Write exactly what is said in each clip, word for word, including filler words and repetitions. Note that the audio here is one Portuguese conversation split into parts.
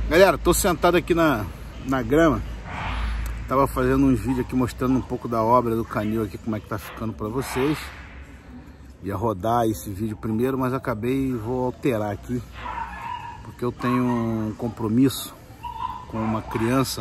Galera, tô sentado aqui na, na grama. Tava fazendo uns vídeos aqui mostrando um pouco da obra do canil aqui, como é que tá ficando pra vocês. Ia rodar esse vídeo primeiro, mas acabei e vou alterar aqui, porque eu tenho um compromisso com uma criança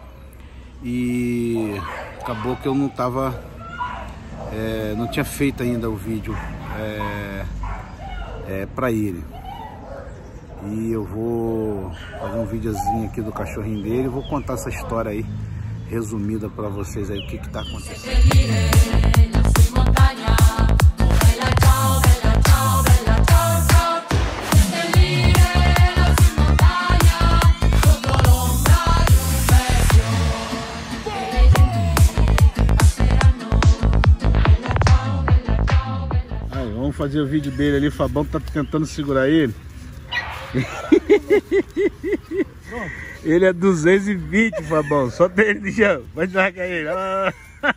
e acabou que eu não tava, é, não tinha feito ainda o vídeo é, é, pra ele. E eu vou fazer um videozinho aqui do cachorrinho dele. Vou contar essa história aí, resumida pra vocês aí, o que que tá acontecendo. Aí, vamos fazer o vídeo dele ali. O Fabão tá tentando segurar ele. Ele é duzentos e vinte, Fabão. Só dele de chão. Vai largar ele. Ah.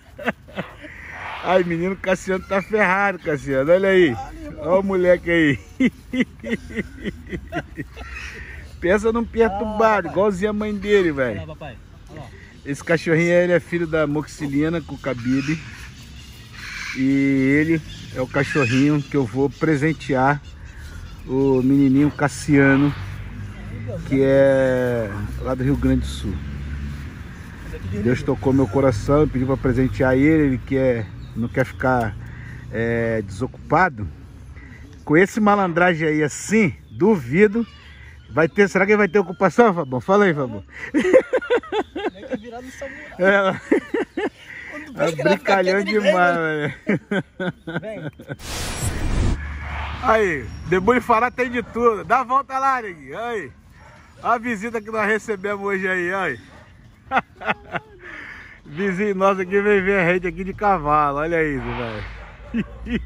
Ai, menino Cassiano tá ferrado, Cassiano. Olha aí. Olha o moleque aí. Pensa num perturbado, igualzinho a mãe dele, velho. Esse cachorrinho ele é filho da Moxilina com o Khabib. E ele é o cachorrinho que eu vou presentear o menininho Cassiano, que é lá do Rio Grande do Sul. Deus tocou meu coração e pediu para presentear ele. Ele quer, não quer ficar é, desocupado. Com esse malandragem aí assim, duvido. Vai ter, será que ele vai ter ocupação, Fabão? Fala aí, Fabão. É, é brincalhão demais, velho. Aí, Debulho Fará tem de tudo. Dá a volta lá, neguinho. Aí. Olha a visita que nós recebemos hoje aí, aí. Vizinho nosso aqui veio ver a gente aqui de cavalo. Olha isso, velho.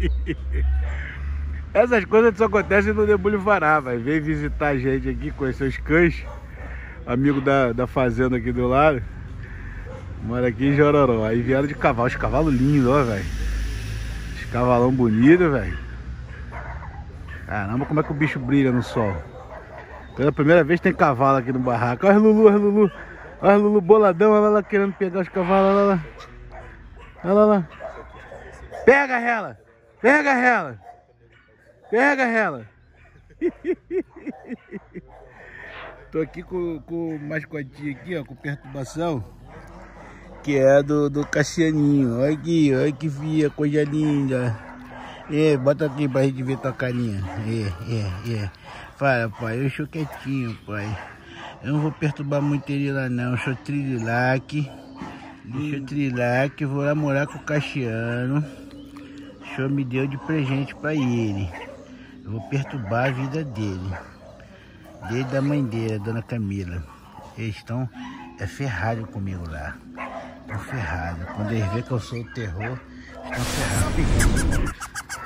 Essas coisas só acontecem no Debulho Fará, velho. Veio visitar a gente aqui, conhecer os cães. Amigo da, da fazenda aqui do lado. Mora aqui em Jororó. Aí vieram de cavalo. Os cavalos lindos, ó, velho. Os cavalão bonito, velho. Caramba, como é que o bicho brilha no sol. Pela primeira vez tem cavalo aqui no barraco. Olha as Lulu, olha as Lulu. Olha as Lulu boladão, olha lá querendo pegar os cavalos. Olha lá. Olha lá. Pega ela. Pega ela. Pega ela. Tô aqui com, com o mascotinho aqui, ó, com perturbação. Que é do, do Cassianinho. Olha aqui, olha que via, coisa linda. É, bota aqui pra gente ver tua carinha. É, é, é. Fala, pai, eu sou quietinho, pai. Eu não vou perturbar muito ele lá, não. Eu sou Trililac. Eu sou Trililac, vou lá morar com o Cassiano. O senhor me deu de presente pra ele. Eu vou perturbar a vida dele. Desde da mãe dele, a dona Camila. Eles estão é, ferrados comigo lá. Estão ferrados. Quando eles veem que eu sou o terror, estão ferrados.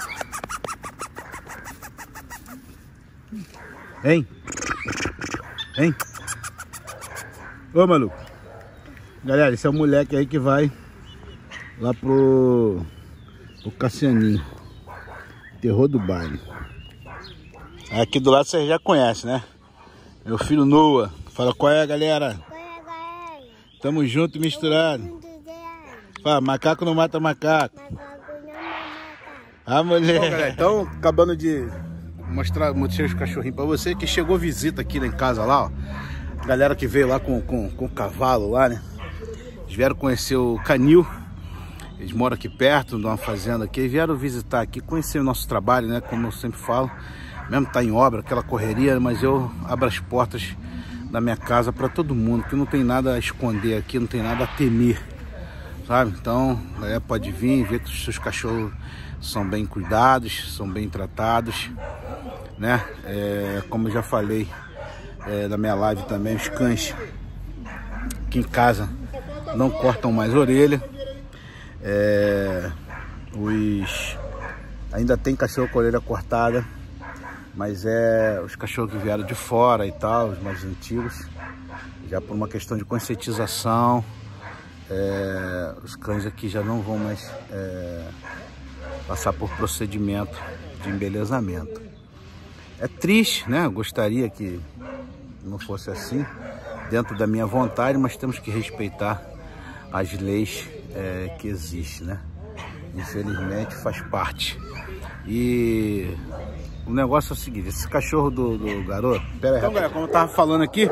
Hein? Hein? Ô, maluco. Galera, esse é o moleque aí que vai lá pro, pro Cassianinho. Terror do baile. Aqui do lado vocês já conhecem, né? Meu filho Noah. Fala, qual é, galera? Qual é, galera? Tamo junto e misturado. Fala, macaco não mata macaco. Macaco não mata macaco. Ah, mulher. Bom, galera, então, acabando de mostrar, mostrar os cachorrinhos pra você, que chegou visita aqui lá em casa lá, ó. Galera que veio lá com, com, com o cavalo lá, né? Eles vieram conhecer o canil. Eles moram aqui perto, numa fazenda aqui. Eles vieram visitar aqui, conhecer o nosso trabalho, né? Como eu sempre falo. Mesmo tá em obra, aquela correria, mas eu abro as portas da minha casa para todo mundo, que não tem nada a esconder aqui, não tem nada a temer, sabe? Então, é, pode vir, ver que os seus cachorros são bem cuidados, são bem tratados, né? É, como eu já falei é, na minha live também, os cães aqui em casa não cortam mais orelha. É, os ainda tem cachorro com a orelha cortada, mas é os cachorros que vieram de fora e tal, os mais antigos, já por uma questão de conscientização, é, os cães aqui já não vão mais é, passar por procedimento de embelezamento. É triste, né? Eu gostaria que não fosse assim, dentro da minha vontade, mas temos que respeitar as leis é, que existem, né? Infelizmente faz parte. E o negócio é o seguinte, esse cachorro do, do garoto... Pera aí, então, galera, como eu tava falando aqui,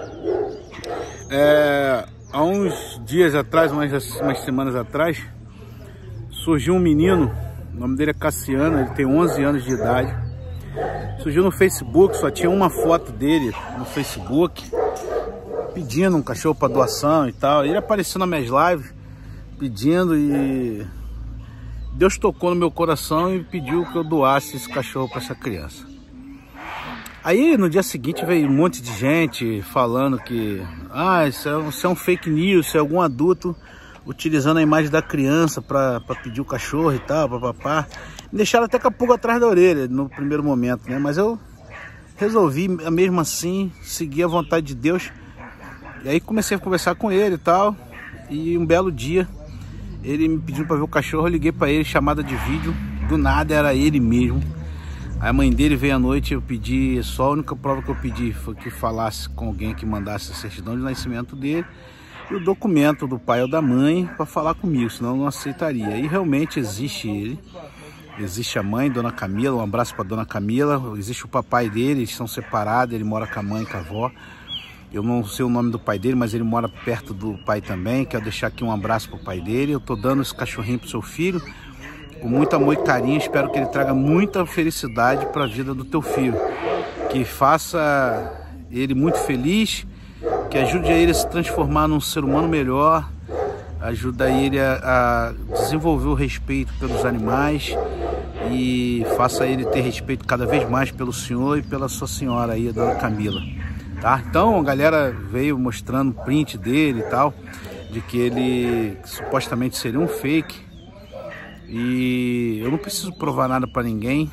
é, há uns dias atrás, umas, umas semanas atrás, surgiu um menino, o nome dele é Cassiano, ele tem onze anos de idade. Surgiu no Facebook, só tinha uma foto dele no Facebook, pedindo um cachorro para doação e tal. Ele apareceu nas minhas lives, pedindo, e Deus tocou no meu coração e pediu que eu doasse esse cachorro para essa criança. Aí no dia seguinte veio um monte de gente falando que ah, isso é, isso é um fake news, isso é algum adulto utilizando a imagem da criança para pedir o cachorro e tal, papapá. Me deixaram até com a pulga atrás da orelha no primeiro momento, né? Mas eu resolvi mesmo assim seguir a vontade de Deus. E aí comecei a conversar com ele e tal. E um belo dia ele me pediu para ver o cachorro, eu liguei para ele, chamada de vídeo. Do nada era ele mesmo. Aí a mãe dele veio à noite, eu pedi, só a única prova que eu pedi foi que falasse com alguém que mandasse a certidão de nascimento dele e o documento do pai ou da mãe para falar comigo, senão eu não aceitaria. E realmente existe ele, existe a mãe, Dona Camila, um abraço para Dona Camila, existe o papai dele, eles são separados, ele mora com a mãe e com a avó. Eu não sei o nome do pai dele, mas ele mora perto do pai também. Quero deixar aqui um abraço pro pai dele. Eu tô dando esse cachorrinho pro seu filho com muito amor e carinho. Espero que ele traga muita felicidade para a vida do teu filho, que faça ele muito feliz, que ajude a ele a se transformar num ser humano melhor, ajuda ele a, a desenvolver o respeito pelos animais e faça ele ter respeito cada vez mais pelo senhor e pela sua senhora aí, a Dona Camila. Tá? Então a galera veio mostrando print dele e tal, de que ele supostamente seria um fake, e eu não preciso provar nada para ninguém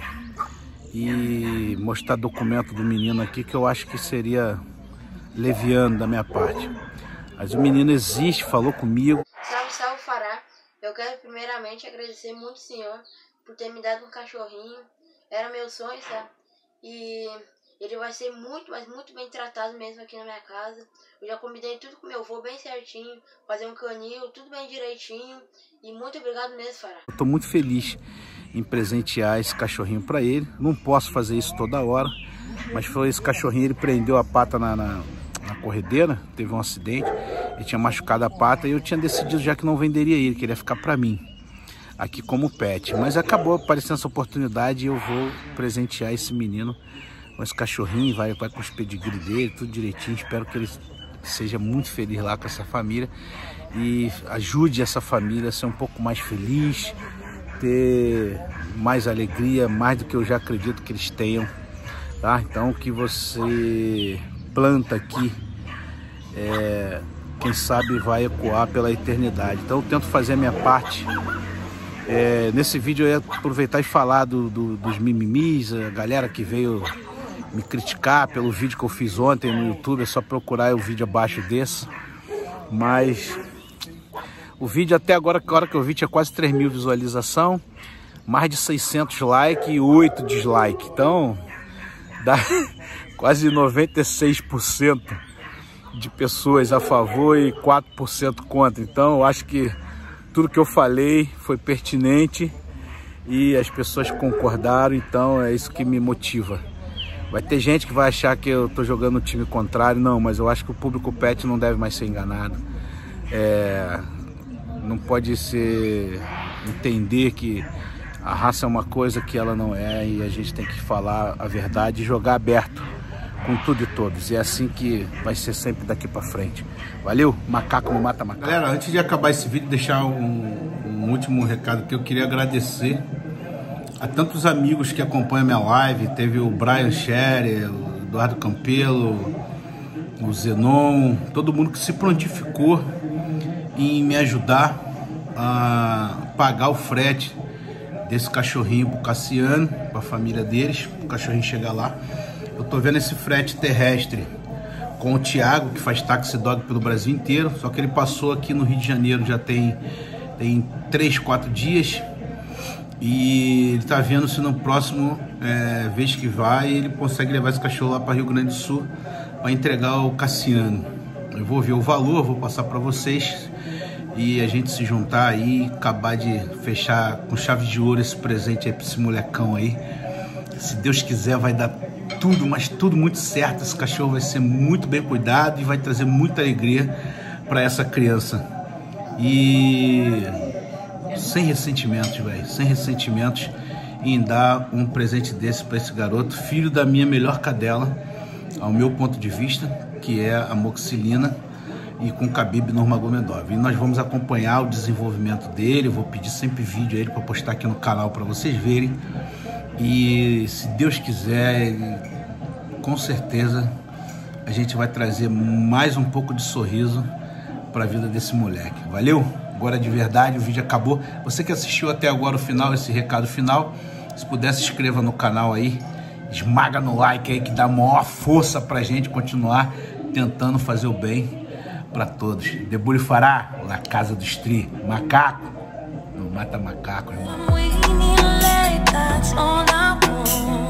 e mostrar documento do menino aqui, que eu acho que seria leviano da minha parte. Mas o menino existe, falou comigo. Salve, salve, Fará. Eu quero primeiramente agradecer muito o senhor por ter me dado um cachorrinho. Era meu sonho, sabe? E ele vai ser muito, mas muito bem tratado mesmo aqui na minha casa. Eu já combinei tudo com meu avô bem certinho, fazer um canil, tudo bem direitinho. E muito obrigado mesmo, Fará. Eu tô muito feliz em presentear esse cachorrinho para ele. Não posso fazer isso toda hora, mas foi esse cachorrinho, ele prendeu a pata na, na, na corredeira, teve um acidente, ele tinha machucado a pata e eu tinha decidido já que não venderia ele, que ele ia ficar para mim, aqui como pet. Mas acabou aparecendo essa oportunidade e eu vou presentear esse menino com esse cachorrinho, vai, vai com os pedigree dele, tudo direitinho. Espero que ele seja muito feliz lá com essa família e ajude essa família a ser um pouco mais feliz, ter mais alegria, mais do que eu já acredito que eles tenham, tá? Então o que você planta aqui, é, quem sabe vai ecoar pela eternidade. Então eu tento fazer a minha parte. É, nesse vídeo eu ia aproveitar e falar do, do, dos mimimis, a galera que veio me criticar pelo vídeo que eu fiz ontem no YouTube. É só procurar o vídeo abaixo desse. Mas o vídeo até agora, a hora que eu vi, tinha quase três mil visualizações, mais de seiscentos likes e oito dislikes. Então dá quase noventa e seis por cento de pessoas a favor e quatro por cento contra. Então eu acho que tudo que eu falei foi pertinente e as pessoas concordaram, então é isso que me motiva. Vai ter gente que vai achar que eu tô jogando no time contrário, não, mas eu acho que o público pet não deve mais ser enganado. É, não pode ser entender que a raça é uma coisa que ela não é, e a gente tem que falar a verdade e jogar aberto com tudo e todos. E é assim que vai ser sempre daqui pra frente. Valeu? Macaco não mata macaco. Galera, antes de acabar esse vídeo, deixar um, um último recado que eu queria agradecer a tantos amigos que acompanham a minha live. Teve o Brian Scherer, o Eduardo Campelo, o Zenon, todo mundo que se prontificou em me ajudar a pagar o frete desse cachorrinho pro Cassiano, pra família deles, pro cachorrinho chegar lá. Eu tô vendo esse frete terrestre com o Thiago, que faz Taxi Dog pelo Brasil inteiro, só que ele passou aqui no Rio de Janeiro já tem, tem três, quatro dias, e ele tá vendo se no próximo é, vez que vai ele consegue levar esse cachorro lá para Rio Grande do Sul, para entregar ao Cassiano. Eu vou ver o valor, vou passar para vocês e a gente se juntar aí, acabar de fechar com chave de ouro esse presente aí para esse molecão aí. Se Deus quiser, vai dar tudo, mas tudo muito certo. Esse cachorro vai ser muito bem cuidado e vai trazer muita alegria para essa criança. E sem ressentimentos, velho, sem ressentimentos em dar um presente desse para esse garoto, filho da minha melhor cadela, ao meu ponto de vista, que é a Moxilina, e com Khabib Nurmagomedov. E nós vamos acompanhar o desenvolvimento dele. Eu vou pedir sempre vídeo a ele para postar aqui no canal para vocês verem. E se Deus quiser, com certeza a gente vai trazer mais um pouco de sorriso para a vida desse moleque. Valeu? Agora de verdade, o vídeo acabou. Você que assistiu até agora o final, esse recado final, se puder se inscreva no canal aí, esmaga no like aí que dá maior força pra gente continuar tentando fazer o bem para todos. Debulho Fará, na casa do Stri, macaco, não mata macaco, irmão.